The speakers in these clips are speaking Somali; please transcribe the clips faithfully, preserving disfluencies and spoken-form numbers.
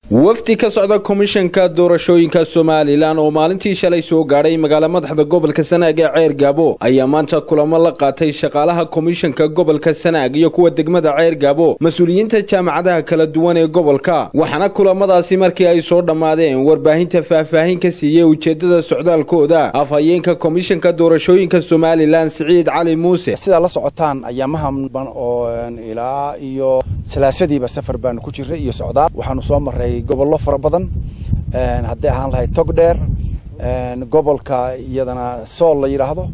wafdi ka socda komishanka doorashooyinka Soomaaliland oo maalintii shalay soo gaaray magaalada madaxda gobolka Sanaag ee Ceer Gaabo ayaa maanta kulamo la qaatay shaqaalaha komishanka gobolka Sanaag iyo kuwa degmada Ceer Gaabo mas'uuliyiinta jaamacadaha kala duwan ee gobolka waxaana kulamadaasi markii ay soo dhamaadeen warbaahinta faahfaahin ka siiyay ujeedada socdaalkooda afhayeenka komishanka doorashooyinka Soomaaliland Siciid Cali Muuse sida la socotaan ayaamaha oo ilaa iyo salaasadiiba safar baan ku jiray iyo socdaal waxaanu soo maray gobollo fara badan een haddii aan lahayd Togdheer een gobolka iyadana Sool la yiraahdo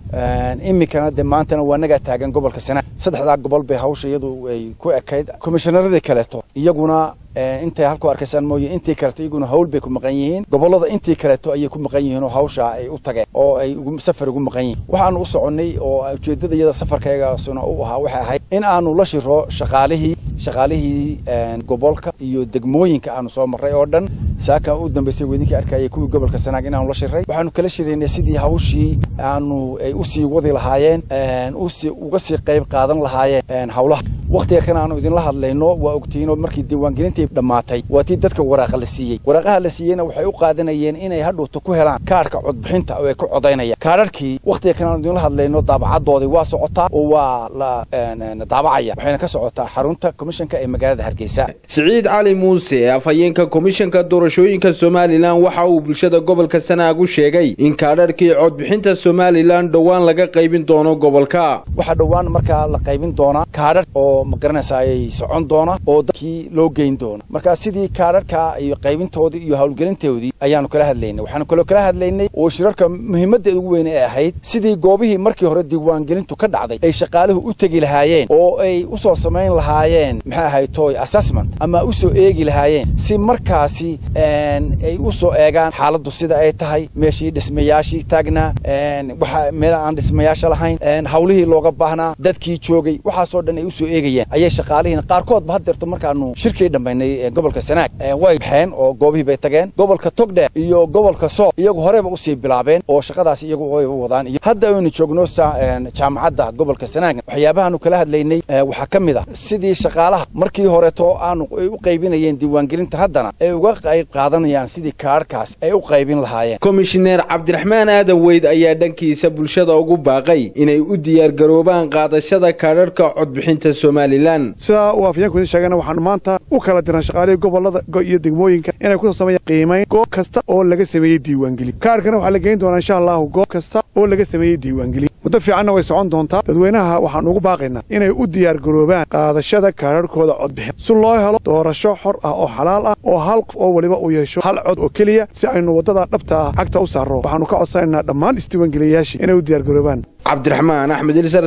een imikana de maantana waa naga taagan gobolka Sanaag saddexda gobol bay hawsha iyadu ay ku ekayd komishanarada kale to iyaguna inta halku arkaysan mooyee intii kale iyaguna hawl bay ku maqan yihiin gobolada intii kale to ay ku maqan yihiin oo hawsha ay u tageen oo ay ugu safar ugu maqan yihiin waxaan u soconay oo ujeedada iyada safarkayga soo u ahaa waxa ahayd in aanu la shiro shaqaalihii shaqaalihii gobolka iyo degmooyinka aanu soo maray oo dhan saaka u dambeysay weydinka arkayay kuwa gobolka Sanaag in aanu la shiray waxaanu kala shiraynay sidii hawshii aanu ay u sii wadi lahaayeen u sii uga sii qayb qaadan lahaayeen hawlaha waqtiga kan aanu idin la hadlayno waa ogtiino markii diiwaangelintii dhamaatay waatii dadka waraaqa la siiyay waraaqaha la siiyayna waxay u qaadanayeen inay hadhowto ku helaan kaarka codbixinta oo ay ku codeynayaan kaararkii waqtiga kan aanu idin la hadlayno daabacadoodii waa socotaa oo waa la daabacaya waxayna ka socotaa xarunta komishanka ee magaalada Hargeysa Siciid Cali Muuse afhayeenka komishanka doorashooyinka Soomaaliland waxa uu bulshada gobolka Sanaag u sheegay in kaararkii codbixinta Soomaaliland dhawaan laga qaybin doono gobolka waxa dhawaan marka la qaybin doona kaarar oo ma garanaysaay socon doona oo dadkii loo geyn doono marka sidii kaararka iyo qaybintoodii iyo hawlgelintoodii ayaanu kala hadlaynay waxaanu kala kala hadlaynay oo shirarka muhiimadda ugu weyn ee ahayd sidii goobihii markii hore diiwaangelintu ka dhacday ay shaqaaluhu u tagi lahaayeen oo ay u soo sameyn lahaayeen maxay ahayd toy assessment ama u soo eegi lahaayeen si markaasi ay u soo eegaan xaaladdu sida ay tahay meeshii dhismayaashii taagnaa waxa meel aan dhismayaasha lahayn hawlihii looga baahnaa dadkii joogay waxa soo dhan ay u soo eegayeen ayay shaqaalihiin qaarkood ba hadeerto markaanu shirkii dhameynay gobolka Sanaag way baxeen oo goobihii bay tageen gobolka Togdheer iyo gobolka Sool iyagu horeba u sii bilaabeen oo shaqadaas iyagu way wadaan iyo hadda aynu joogno jaamacadda gobolka Sanaag waxyaabahaanu kala hadlaynay waxa kamid ah sidii shaqaalaha markii hore to aanu u qaybinayeen diiwaangelinta haddana ay uga qayb qaadanayaan sidii kaarkaas ay u qaybin lahaayeen Commissioner Cabdiraxmaan Aadan Weyd ayaa dhankiisa bulshada ugu baaqay inay u diyaar garoobaan qaadashada kaararka codbixinta Soomaaliland sida uu afyeenku sheegana waxaan maanta u kala diran shaqaalaha gobolada iyo degmooyinka inay ku sameeyaan qiimeyn goob kasta oo laga sameeyay diiwaangelin kaarkana waxa la geyn doonaa insha Allah goob kasta oo laga sameeyay diiwaangelin muddo fiican way socon doontaa dadweynaha waxaan ugu baaqaynaa inay u diyaar garoobaan qaadashada kaararkooda codbixin si loo helo doorasho xor ah oo xalaal ah oo hal qof oo waliba uu yeesho hal cod oo kaliya si aynu wadada dhabta ah cagta u saaro waxaanu ka codsanaynaa dhammaan isdiiwaangeliyayaashii inay u diyaar garoobaan Cabdiraxmaan Axmed